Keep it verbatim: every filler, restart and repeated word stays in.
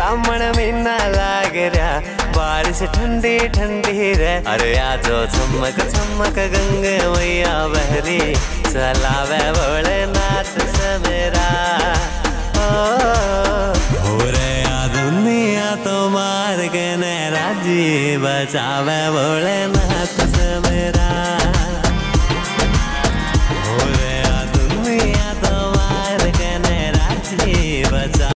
सामने महीना लाग रहा, बारिश ठंडी ठंडी रे। अरे आजो चमक चमक गंगे मैया बहरी, चलावे भोलेनाथ सवेरा। हो रे आ दुनिया तो मार के ने राजी, बचावे भोलेनाथ